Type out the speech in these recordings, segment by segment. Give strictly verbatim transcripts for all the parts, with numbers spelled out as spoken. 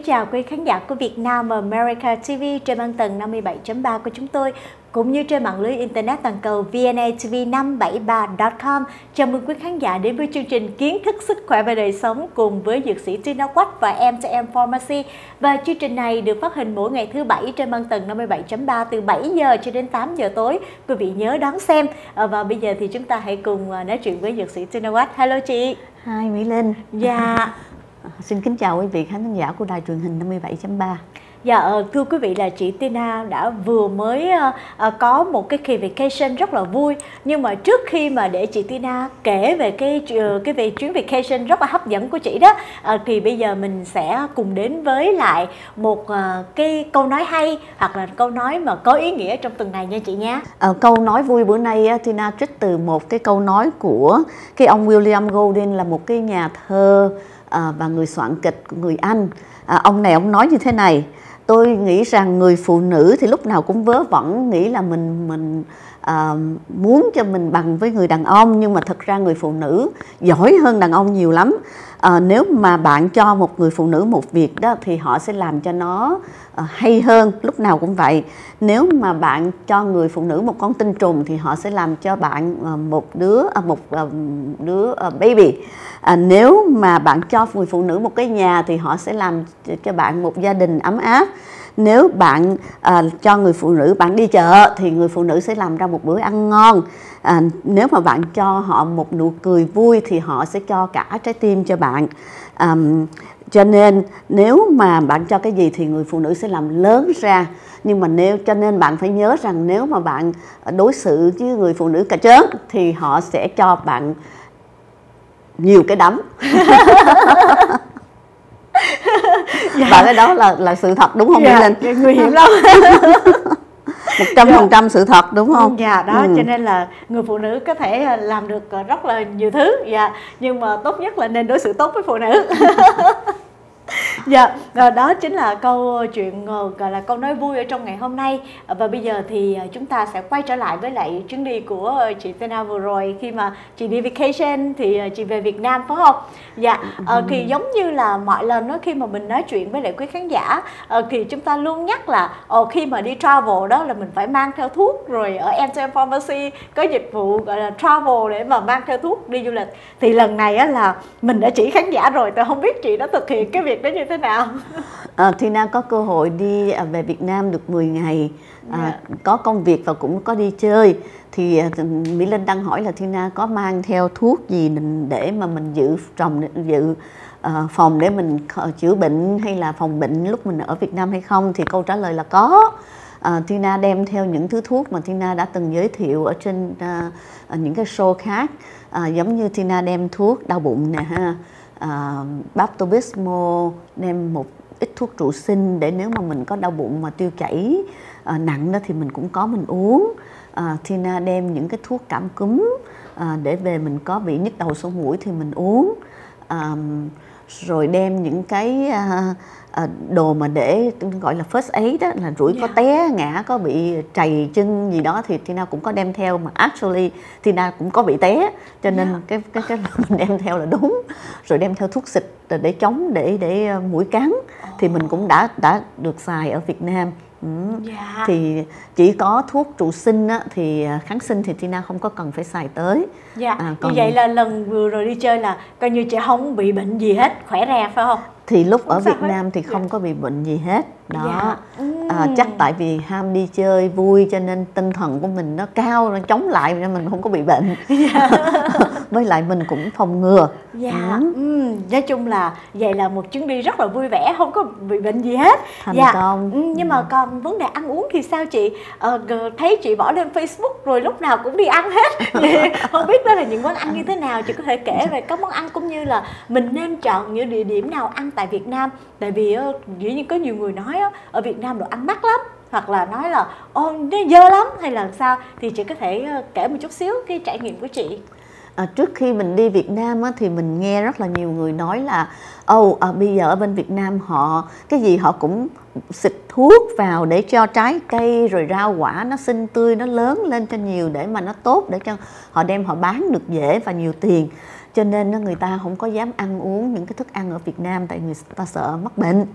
chào quý khán giả của Việt Nam America ti vi trên băng tần năm mươi bảy chấm ba của chúng tôi, cũng như trên mạng lưới Internet toàn cầu vê en a tê vê năm bảy ba chấm com. Chào mừng quý khán giả đến với chương trình Kiến thức sức khỏe và đời sống cùng với dược sĩ Tina Watt và em tê em Pharmacy. Và chương trình này được phát hình mỗi ngày thứ Bảy trên băng tần năm mươi bảy chấm ba từ bảy giờ cho đến tám giờ tối. Quý vị nhớ đón xem. Và bây giờ thì chúng ta hãy cùng nói chuyện với dược sĩ Tina Watt. Hello chị. Hi Mỹ Linh. Dạ. Xin kính chào quý vị khán giả của đài truyền hình năm mươi bảy chấm ba. Dạ, thưa quý vị là chị Tina đã vừa mới uh, có một cái kỳ vacation rất là vui. Nhưng mà trước khi mà để chị Tina kể về cái uh, cái về chuyến vacation rất là hấp dẫn của chị đó, uh, thì bây giờ mình sẽ cùng đến với lại một uh, cái câu nói hay hoặc là câu nói mà có ý nghĩa trong tuần này nha chị nha. Uh, câu nói vui bữa nay uh, Tina trích từ một cái câu nói của cái ông William Golding, là một cái nhà thơ uh, và người soạn kịch người Anh. Uh, ông này ông nói như thế này: tôi nghĩ rằng người phụ nữ thì lúc nào cũng vớ vẩn nghĩ là mình mình à, muốn cho mình bằng với người đàn ông, nhưng mà thật ra người phụ nữ giỏi hơn đàn ông nhiều lắm. À, nếu mà bạn cho một người phụ nữ một việc đó thì họ sẽ làm cho nó à, hay hơn, lúc nào cũng vậy. Nếu mà bạn cho người phụ nữ một con tinh trùng thì họ sẽ làm cho bạn à, một đứa à, một à, đứa à, baby. À, nếu mà bạn cho người phụ nữ một cái nhà thì họ sẽ làm cho bạn một gia đình ấm áp. Nếu bạn à, cho người phụ nữ bạn đi chợ thì người phụ nữ sẽ làm ra một bữa ăn ngon. À, nếu mà bạn cho họ một nụ cười vui thì họ sẽ cho cả trái tim cho bạn. À, cho nên nếu mà bạn cho cái gì thì người phụ nữ sẽ làm lớn ra. Nhưng mà nếu cho nên bạn phải nhớ rằng nếu mà bạn đối xử với người phụ nữ cà chớn thì họ sẽ cho bạn nhiều cái đấm. Dạ. Bạn cái đó là là sự thật đúng không? Dạ, Mỹ Linh? Nguy hiểm lắm. Một trăm phần trăm sự thật đúng không? Dạ đó, ừ. Cho nên là người phụ nữ có thể làm được rất là nhiều thứ, dạ, nhưng mà tốt nhất là nên đối xử tốt với phụ nữ. Dạ, đó chính là câu chuyện gọi là câu nói vui ở trong ngày hôm nay. Và bây giờ thì chúng ta sẽ quay trở lại với lại chuyến đi của chị Tina vừa rồi. Khi mà chị đi vacation thì chị về Việt Nam phải không? Dạ, ừ. Thì giống như là mọi lần đó, khi mà mình nói chuyện với lại quý khán giả thì chúng ta luôn nhắc là khi mà đi travel đó là mình phải mang theo thuốc. Rồi ở em tê em Pharmacy có dịch vụ gọi là travel để mà mang theo thuốc đi du lịch. Thì lần này á là mình đã chỉ khán giả rồi, tôi không biết chị đã thực hiện cái việc đó như thế nào. À, Tina có cơ hội đi về Việt Nam được mười ngày, à, yeah. có công việc và cũng có đi chơi. Thì Mỹ Linh đang hỏi là Tina có mang theo thuốc gì để mà mình dự phòng dự uh, phòng để mình chữa bệnh hay là phòng bệnh lúc mình ở Việt Nam hay không? Thì câu trả lời là có. À, Tina đem theo những thứ thuốc mà Tina đã từng giới thiệu ở trên uh, những cái show khác. À, giống như Tina đem thuốc đau bụng nè ha. Uh, Pepto-Bismol, đem một ít thuốc trụ sinh để nếu mà mình có đau bụng mà tiêu chảy uh, nặng đó thì mình cũng có mình uống. uh, Tina đem những cái thuốc cảm cúm uh, để về mình có bị nhức đầu sổ mũi thì mình uống. uh, rồi đem những cái uh, uh, đồ mà để gọi là first aid đó, là rủi yeah. có té ngã, có bị trầy chân gì đó thì Tina cũng có đem theo. Mà actually Tina cũng có bị té, cho nên yeah. cái cái cái mình đem theo là đúng. Rồi đem theo thuốc xịt để chống để để mũi cắn oh. thì mình cũng đã đã được xài ở Việt Nam. Ừ. Yeah. Thì chỉ có thuốc trụ sinh á, thì kháng sinh thì Tina không có cần phải xài tới. Dạ. À, còn... Như vậy là lần vừa rồi đi chơi là coi như chị không bị bệnh gì hết, khỏe re phải không? Thì lúc không ở Việt hết. Nam thì không yeah. có bị bệnh gì hết. Đó. Dạ. À, chắc tại vì ham đi chơi vui cho nên tinh thần của mình nó cao, nó chống lại nên mình không có bị bệnh. Dạ. Với lại mình cũng phòng ngừa. Dạ. Ừ. Ừ. Nói chung là vậy là một chuyến đi rất là vui vẻ, không có bị bệnh gì hết. Thành dạ. công. Ừ. Nhưng mà còn vấn đề ăn uống thì sao chị? Ờ, thấy chị bỏ lên Facebook rồi lúc nào cũng đi ăn hết. Không biết đó là những món ăn như thế nào, chị có thể kể về các món ăn cũng như là mình nên chọn những địa điểm nào ăn tại Việt Nam. Tại vì dĩ nhiên có nhiều người nói ở Việt Nam đồ ăn mắc lắm, hoặc là nói là ô nó dơ lắm hay là sao, thì chị có thể kể một chút xíu cái trải nghiệm của chị. À, trước khi mình đi Việt Nam á, thì mình nghe rất là nhiều người nói là ô à, bây giờ ở bên Việt Nam họ cái gì họ cũng xịt thuốc vào để cho trái cây rồi rau quả nó xinh tươi, nó lớn lên cho nhiều để mà nó tốt, để cho họ đem họ bán được dễ và nhiều tiền. Cho nên người ta không có dám ăn uống những cái thức ăn ở Việt Nam tại người ta sợ mắc bệnh.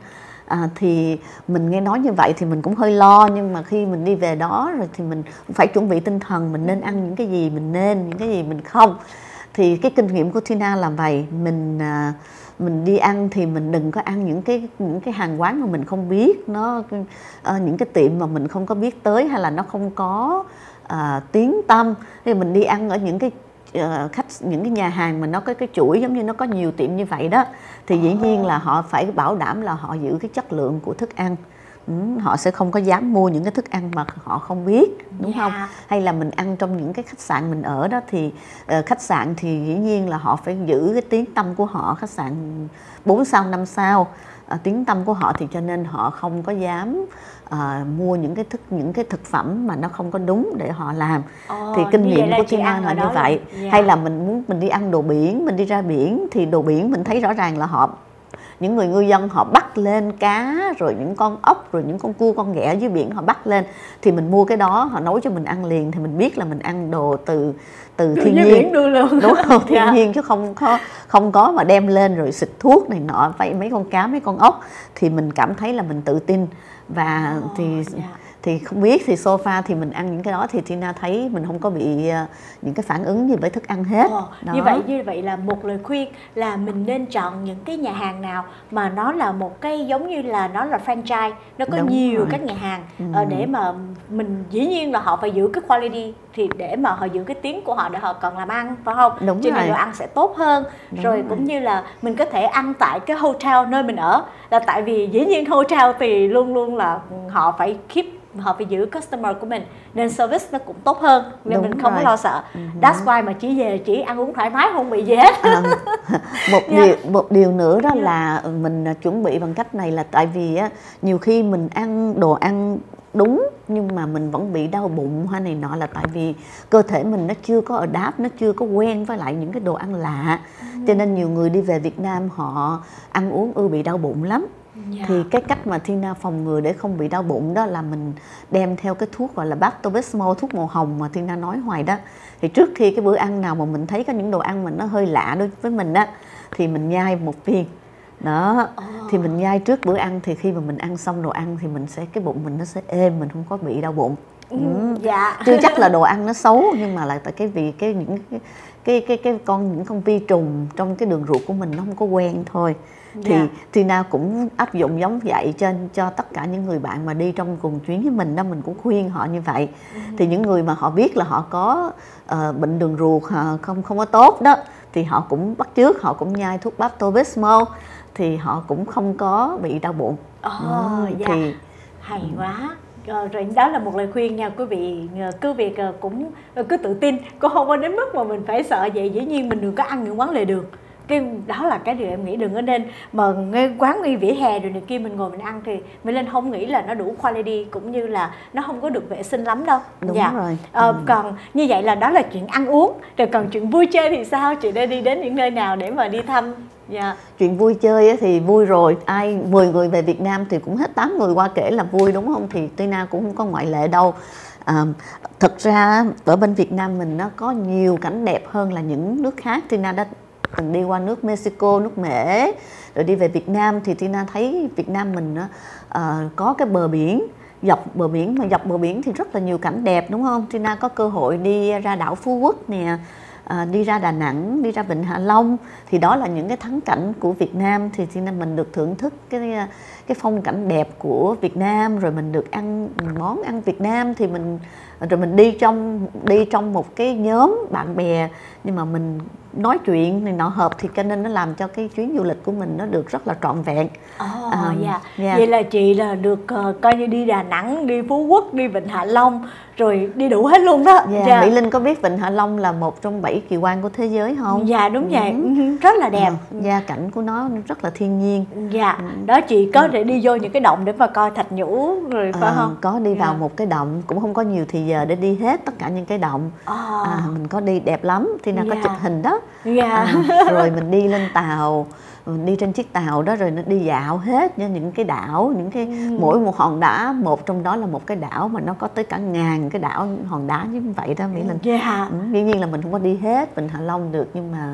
À, thì mình nghe nói như vậy thì mình cũng hơi lo, nhưng mà khi mình đi về đó rồi thì mình phải chuẩn bị tinh thần, mình nên ăn những cái gì mình nên, những cái gì mình không. Thì cái kinh nghiệm của Tina là vậy, mình à, mình đi ăn thì mình đừng có ăn những cái những cái hàng quán mà mình không biết, nó à, những cái tiệm mà mình không có biết tới, hay là nó không có à, tiếng tăm. Thì mình đi ăn ở những cái uh, khách những cái nhà hàng mà nó có cái chuỗi giống như nó có nhiều tiệm như vậy đó, thì dĩ nhiên là họ phải bảo đảm là họ giữ cái chất lượng của thức ăn. Ừ, họ sẽ không có dám mua những cái thức ăn mà họ không biết, đúng yeah. không? Hay là mình ăn trong những cái khách sạn mình ở đó thì uh, khách sạn thì dĩ nhiên là họ phải giữ cái tiếng tăm của họ, khách sạn bốn sao năm sao, uh, tiếng tăm của họ, thì cho nên họ không có dám uh, mua những cái thức những cái thực phẩm mà nó không có đúng để họ làm. Oh, thì kinh nghiệm của Tina là như vậy. Yeah. Hay là mình muốn mình đi ăn đồ biển, mình đi ra biển thì đồ biển mình thấy rõ ràng là họ những người ngư dân họ bắt lên cá, rồi những con ốc, rồi những con cua, con ghẹ ở dưới biển họ bắt lên, thì mình mua cái đó họ nấu cho mình ăn liền, thì mình biết là mình ăn đồ từ từ thiên nhiên, đúng không? Thiên yeah. nhiên chứ không có không có mà đem lên rồi xịt thuốc này nọ phải mấy con cá mấy con ốc, thì mình cảm thấy là mình tự tin. Và oh, thì yeah. thì không biết thì sofa thì mình ăn những cái đó thì Tina thấy mình không có bị uh, những cái phản ứng gì với thức ăn hết. Ồ, như vậy như vậy là một lời khuyên là mình nên chọn những cái nhà hàng nào mà nó là một cái giống như là nó là franchise, nó có Đúng nhiều rồi. các nhà hàng ừ. uh, để mà mình dĩ nhiên là họ phải giữ cái quality, thì để mà họ giữ cái tiếng của họ để họ còn làm ăn, phải không? Đúng Cho nên đồ ăn sẽ tốt hơn. Đúng rồi rồi. Cũng như là mình có thể ăn tại cái hotel nơi mình ở, là tại vì dĩ nhiên hotel thì luôn luôn là họ phải keep, họ phải giữ customer của mình, nên service nó cũng tốt hơn, nên Đúng mình không rồi. có lo sợ. Uh-huh. That's why mà chỉ về chỉ ăn uống thoải mái, không bị gì hết. À, một yeah. điều một điều nữa đó yeah. là mình chuẩn bị bằng cách này là tại vì á, nhiều khi mình ăn đồ ăn đúng nhưng mà mình vẫn bị đau bụng hay này nọ, là tại vì cơ thể mình nó chưa có adapt, nó chưa có quen với lại những cái đồ ăn lạ. Uh-huh. Cho nên nhiều người đi về Việt Nam họ ăn uống ư bị đau bụng lắm. Yeah. Thì cái cách mà Tina phòng ngừa để không bị đau bụng đó là mình đem theo cái thuốc gọi là Pepto-Bismol, thuốc màu hồng mà Tina nói hoài đó. Thì trước khi cái bữa ăn nào mà mình thấy có những đồ ăn mình nó hơi lạ đối với mình á, thì mình nhai một viên đó. Oh. Thì mình nhai trước bữa ăn, thì khi mà mình ăn xong đồ ăn thì mình sẽ cái bụng mình nó sẽ êm, mình không có bị đau bụng. Ừ. Dạ. Chưa chắc là đồ ăn nó xấu, nhưng mà là tại cái vì cái những cái cái cái cái con những con vi trùng trong cái đường ruột của mình nó không có quen thôi. Thì yeah. Tina cũng áp dụng giống vậy cho cho tất cả những người bạn mà đi trong cùng chuyến với mình đó, mình cũng khuyên họ như vậy. Mm-hmm. Thì những người mà họ biết là họ có uh, bệnh đường ruột uh, không không có tốt đó, thì họ cũng bắt chước, họ cũng nhai thuốc Pepto-Bismol, thì họ cũng không có bị đau bụng. Oh, ừ, yeah. Thì hay quá. Ờ, rồi đó là một lời khuyên nha quý vị, cứ việc cũng cứ tự tin, cũng không có đến mức mà mình phải sợ vậy. Dĩ nhiên mình đừng có ăn những quán lề đường, cái đó là cái điều em nghĩ, đừng có nên mà ngay quán ngay vỉa hè rồi này kia mình ngồi mình ăn thì mình lên không nghĩ là nó đủ quality, cũng như là nó không có được vệ sinh lắm đâu. Đúng dạ. rồi. Ờ, ừ. Còn như vậy là đó là chuyện ăn uống, rồi còn chuyện vui chơi thì sao? Chị đã đi đến những nơi nào để mà đi thăm? Dạ. Chuyện vui chơi thì vui rồi, ai mười người về Việt Nam thì cũng hết tám người qua kể là vui, đúng không? Thì Tina cũng không có ngoại lệ đâu. À, thật ra ở bên Việt Nam mình nó có nhiều cảnh đẹp hơn là những nước khác. Tina đã từng đi qua nước Mexico, nước Mễ, rồi đi về Việt Nam thì Tina thấy Việt Nam mình uh, có cái bờ biển, dọc bờ biển, mà dọc bờ biển thì rất là nhiều cảnh đẹp, đúng không? Tina có cơ hội đi ra đảo Phú Quốc nè, À, đi ra Đà Nẵng, đi ra Vịnh Hạ Long, thì đó là những cái thắng cảnh của Việt Nam. Thì thì mình được thưởng thức cái cái phong cảnh đẹp của Việt Nam, rồi mình được ăn món ăn Việt Nam, thì mình rồi mình đi trong đi trong một cái nhóm bạn bè, nhưng mà mình nói chuyện này nọ hợp, thì cho nên nó làm cho cái chuyến du lịch của mình nó được rất là trọn vẹn. Oh, à, yeah. Yeah. Vậy là chị là được uh, coi như đi Đà Nẵng, đi Phú Quốc, đi Vịnh Hạ Long, rồi đi đủ hết luôn đó. Yeah. Yeah. Mỹ Linh có biết Vịnh Hạ Long là một trong bảy kỳ quan của thế giới không? Dạ đúng vậy, ừ. rất là đẹp. Gia yeah, cảnh của nó rất là thiên nhiên. Dạ, ừ. Đó chị có thể đi vô những cái động để mà coi thạch nhũ rồi phải à, không? Có đi vào yeah. một cái động, cũng không có nhiều thì giờ để đi hết tất cả những cái động. Oh. À, mình có đi đẹp lắm, thì nó yeah. có chụp hình đó. Yeah. À, rồi mình đi lên tàu, mình đi trên chiếc tàu đó, rồi nó đi dạo hết những cái đảo, những cái ừ. mỗi một hòn đá, một trong đó là một cái đảo mà nó có tới cả ngàn cái đảo hòn đá như vậy đó Mỹ Linh. Yeah. Ừ, dĩ nhiên là mình không có đi hết Vịnh Hạ Long được, nhưng mà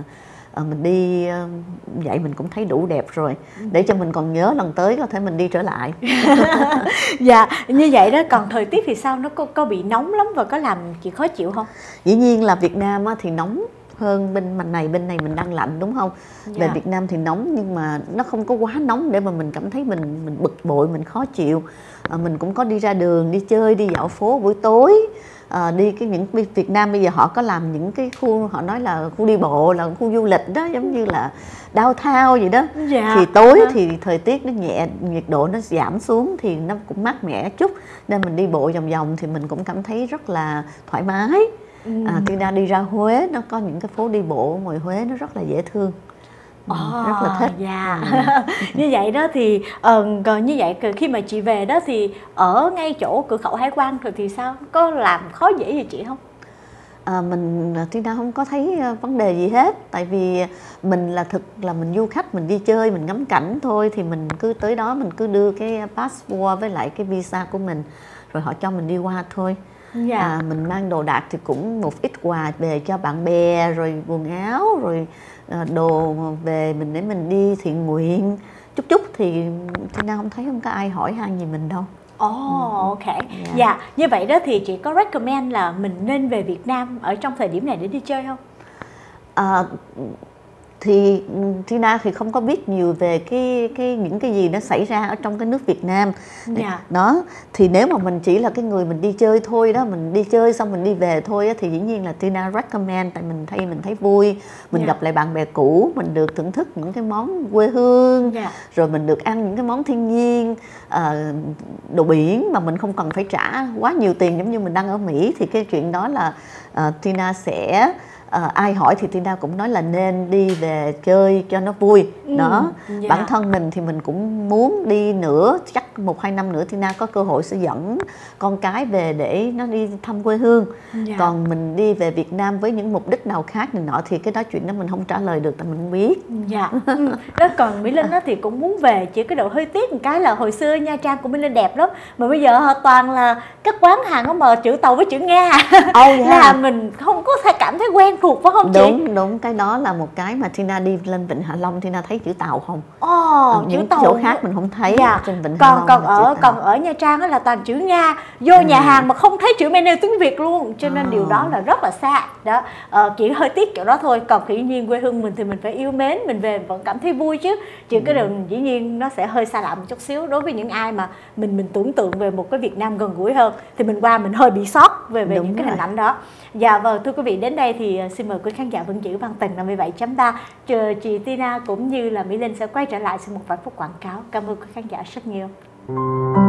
à, mình đi à, vậy mình cũng thấy đủ đẹp rồi, để cho mình còn nhớ lần tới có thể mình đi trở lại. Dạ, như vậy đó. Còn thời tiết thì sao, nó có, có bị nóng lắm và có làm chị khó chịu không? Dĩ nhiên là Việt Nam á, thì nóng hơn bên mình này, bên này mình đang lạnh đúng không? Về Dạ. Việt Nam thì nóng nhưng mà nó không có quá nóng để mà mình cảm thấy mình mình bực bội, mình khó chịu. À, mình cũng có đi ra đường, đi chơi, đi dạo phố buổi tối. À, đi cái những Việt Nam bây giờ họ có làm những cái khu, họ nói là khu đi bộ, là khu du lịch đó, giống như là downtown vậy đó. Dạ. Thì tối thì thời tiết nó nhẹ, nhiệt độ nó giảm xuống thì nó cũng mát mẻ chút, nên mình đi bộ vòng vòng thì mình cũng cảm thấy rất là thoải mái. Ừ. À, Tina đi ra Huế, nó có những cái phố đi bộ ngoài Huế nó rất là dễ thương. Ừ, Oh, rất là thích. dạ. Ừ. Như vậy đó thì uh, còn như vậy khi mà chị về đó thì ở ngay chỗ cửa khẩu hải quan rồi thì sao, có làm khó dễ gì chị không? À, mình Tina không có thấy vấn đề gì hết, tại vì mình là thực là mình du khách, mình đi chơi, mình ngắm cảnh thôi, thì mình cứ tới đó mình cứ đưa cái passport với lại cái visa của mình rồi họ cho mình đi qua thôi. Dạ. À, mình mang đồ đạc thì cũng một ít quà về cho bạn bè, rồi quần áo, rồi à, đồ về mình để mình đi thiện nguyện chút chút, thì Tina không thấy không có ai hỏi han gì mình đâu. Oh, ok. Yeah. Dạ, như vậy đó thì chị có recommend là mình nên về Việt Nam ở trong thời điểm này để đi chơi không? À, thì Tina thì không có biết nhiều về cái cái những cái gì nó xảy ra ở trong cái nước Việt Nam. Dạ. Đó, thì nếu mà mình chỉ là cái người mình đi chơi thôi đó, mình đi chơi xong mình đi về thôi á, thì dĩ nhiên là Tina recommend, tại mình thấy mình thấy vui, mình Dạ. gặp lại bạn bè cũ, mình được thưởng thức những cái món quê hương, Dạ. rồi mình được ăn những cái món thiên nhiên, à, đồ biển mà mình không cần phải trả quá nhiều tiền giống như mình đang ở Mỹ, thì cái chuyện đó là uh, Tina sẽ À, ai hỏi thì Tina cũng nói là nên đi về chơi cho nó vui. Ừ, đó. dạ. Bản thân mình thì mình cũng muốn đi nữa, chắc một hai năm nữa Tina có cơ hội sẽ dẫn con cái về để nó đi thăm quê hương. Dạ. Còn mình đi về Việt Nam với những mục đích nào khác này nọ thì cái đó chuyện đó mình không trả lời được, tại mình không biết. Dạ. Ừ. Đó, còn Mỹ Linh đó thì cũng muốn về, chỉ cái độ hơi tiếc một cái là hồi xưa Nha Trang của Mỹ Linh đẹp lắm, mà bây giờ họ toàn là các quán hàng có mà chữ Tàu với chữ Nga. Oh, yeah. Là mình không có thể cảm thấy quen thuộc phải không chị? Đúng, đúng, cái đó là một cái mà Tina đi lên Vịnh Hạ Long Tina thấy chữ Tàu không. Ồ, những chữ Tàu. chỗ khác mình không thấy. Dạ. Trên Vịnh Hạ Còn Long còn là ở chữ Tàu. còn ở Nha Trang đó là toàn chữ Nga, vô ừ. nhà hàng mà không thấy chữ menu tiếng Việt luôn, cho nên oh. điều đó là rất là xa đó. Ờ, chỉ hơi tiếc chỗ đó thôi, còn dĩ nhiên quê hương mình thì mình phải yêu mến, mình về vẫn cảm thấy vui chứ. Chỉ ừ. cái đường dĩ nhiên nó sẽ hơi xa lạ một chút xíu đối với những ai mà mình mình tưởng tượng về một cái Việt Nam gần gũi hơn, thì mình qua mình hơi bị sót về về Đúng những cái rồi. hình ảnh đó. Dạ vâng, thưa quý vị, đến đây thì xin mời quý khán giả vẫn giữ Văn Tình năm mươi bảy chấm ba. Chờ chị Tina cũng như là Mỹ Linh sẽ quay trở lại sau một vài phút quảng cáo. Cảm ơn quý khán giả rất nhiều.